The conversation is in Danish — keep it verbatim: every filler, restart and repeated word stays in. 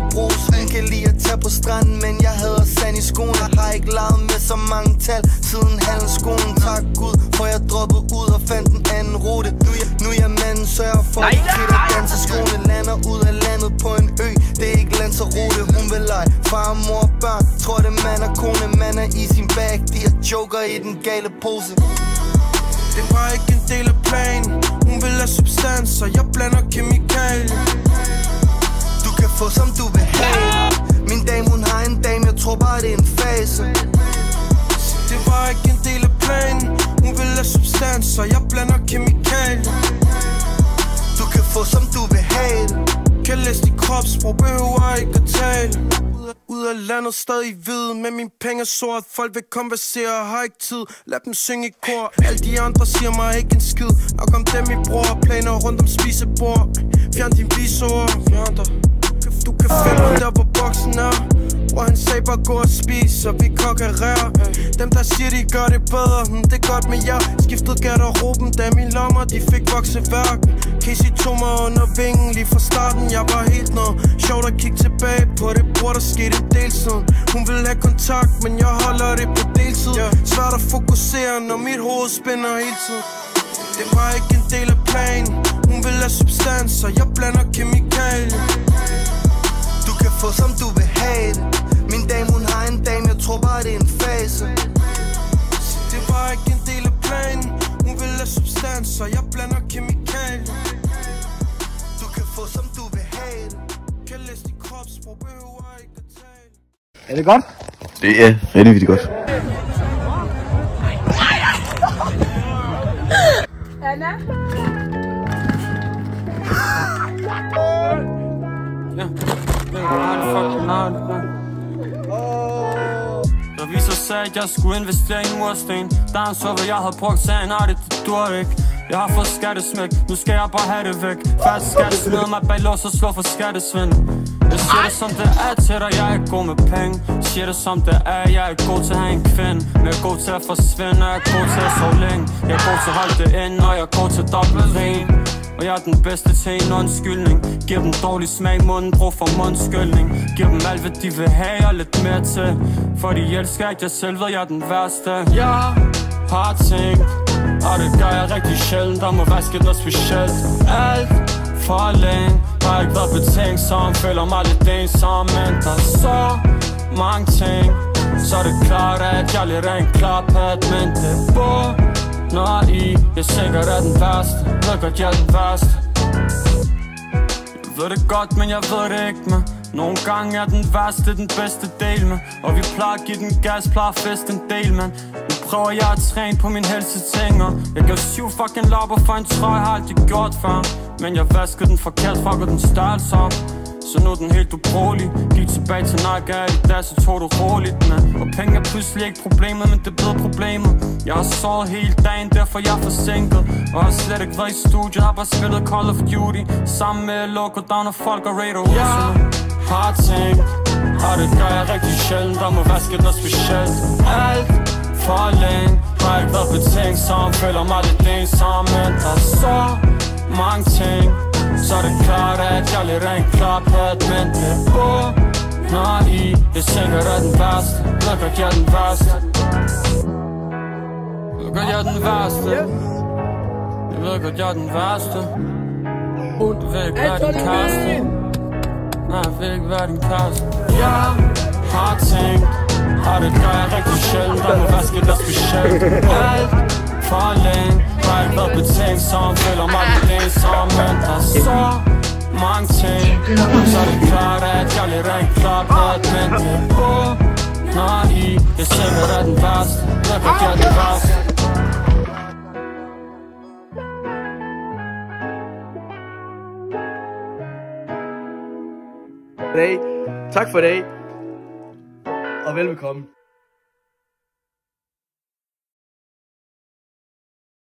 brus. Hun kan lide at tage på stranden, men jeg hader sand i skoen. Jeg har ikke lavet med så mange tal siden handelsskolen. Tak Gud, for jeg droppede ud og fandt en anden rute. Nu er jeg, nu er jeg manden, sørger for at fedt at danse skoene. Lander ud af landet på en ø, det er ikke Lanzarote. Hun vil lege far, mor og børn. Tror det mand og kone, man er i sin bag. De er joker i den gale pose. Det var ikke en del af planen. Hun vil have substanser, jeg blander kemikalier. Du kan få som du vil have. Min dame hun har en dame, jeg tror bare det er en fase. Det var ikke en del af planen. Hun vil have substanser, jeg blander kemikalier. Du kan få som du vil have. Kan læse dit kropsprog, behøver ikke at tale. Ud af landet stadig hvid, med mine penge sort. Folk vil konversere, har ikke tid. Lad dem synge i kor. Alle de andre siger mig ikke en skid. Nok om dem i bror, planer rundt om spisebord. Fjern din visor, fjern dig. Du kan finde mig der hvor boksen er. Hvor han sagde bare gå og spise, og vi konkurrerer. Dem der siger de gør det bedre, hm, det er godt med jer. Skiftede garderoben, da mine lommer de fik vokseværk. Casey tog mig under vingen lige fra starten, jeg var helt ned. Sjovt at kigge tilbage på det bror, der skete en del siden. Hun vil have kontakt, men jeg holder det på deltid. Svært at fokusere, når mit hoved spænder hele tiden. Det var ikke en del af planen. Hun vil have substanser, jeg blander kemikalier. Du kan få som du vil have det. Min dame hun har en dame, jeg tror bare det er en fase. Det var ikke en del af planen. Hun vil have substanser, jeg blander kemikalier. Du kan få som du vil have det. Kan læse dit kropsprog, behøver ikke at tale. Er det godt? Det er rigtig vildt godt. Anna? Ja, revisor sagde, at jeg skulle investere i en mursten. Der er en så, hvad jeg havde brugt, sagde han, nej, det dur ikke. Jeg har fået skattesmæk, nu skal jeg bare have det væk. Færdig skattesmider mig bag lås og slår for skattesvind. Jeg siger det som det er til dig, jeg er god med penge. Siger det som det er, jeg er god til at have en kvinde. Men jeg er god til at forsvinde, og jeg er god til at sove længe. Jeg er god til at holde det inde, og jeg er god til at doble ren. Og jeg er den bedste til en undskyldning. Giver dem dårlig smag i munden, brug for mundskyldning. Giver dem alt hvad de vil have og lidt mere til. For de elsker ikke, jeg selv ved, jeg er den værste. Jeg har tænkt, og det gør jeg rigtig sjældent, der må være sket noget specielt. Alt for længe har ikke været betænksom, føler mig lidt ensom. Men der er så mange ting, så er det klart, at jeg lidt er en klaphat. Men det bor når I, jeg sikkert er den værste. Ved godt, jeg er den værste. Jeg ved det godt, men jeg ved det ikke med. Nogle gange er den værste den bedste del med. Og vi plejer at give den gas, plejer at feste en del, man. Nu prøver jeg at træne på min helseting. Jeg gav syv fucking lapper for en trøje, har aldrig gjort før. Men jeg vaskede den forkert, fucker den størrelse op. Så nu er den helt ubrugelig. Gik tilbage til Nike i dag, så tog du roligt, man. Og penge er pludselig ikke problemet, men det er blevet problemet. Jeg har sovet hele dagen, derfor jeg er forsinket. Og har slet ikke været i studiet, har bare spillet Call of Duty sammen med Loco Down og folk og Raider Husene. Jeg har tænkt, og det gør jeg rigtig sjældent, der må være sket noget specielt. Alt for længe har ikke været betænksom, føler mig lidt ensom. Men der er så mange ting, så er det klart, at jeg lidt er en klaphat. Men det bor når I, jeg sikkert er den værste. Ved godt, jeg er den værste. Ved godt, jeg er den værste. Jeg ved godt, jeg er den værste. Du vil ikke være din kæreste. Nej, jeg vil ikke være din kæreste. Jeg har tænkt, og det gør jeg rigtig sjældent, der må være sket noget specielt. Alt for længe har ikke været betænksom, føler mig lidt ensom. Men der er så mange ting, så er det klart, at jeg lidt er en klaphat. Men det bor når I, jeg sikkert er den værste. Jeg ved godt, jeg er den værste. Tak for i dag, og velbekomme.